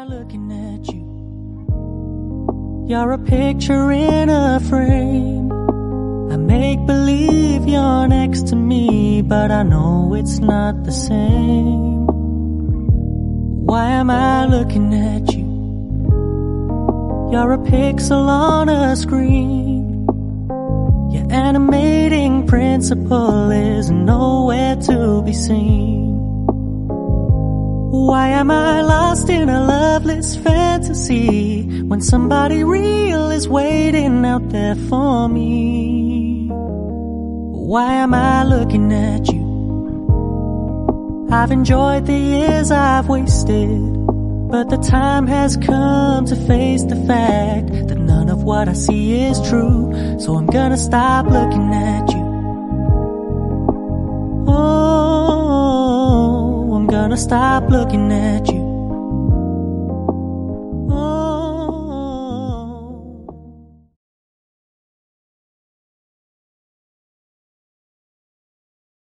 I looking at you? You're a picture in a frame. I make believe you're next to me, but I know it's not the same. Why am I looking at you? You're a pixel on a screen. Your animating principle is nowhere to be seen. Why am I lost in a loveless fantasy when somebody real is waiting out there for me? Why am I looking at you? I've enjoyed the years I've wasted, but the time has come to face the fact that none of what I see is true. So I'm gonna stop looking at you. Oh, I'm gonna stop looking at you.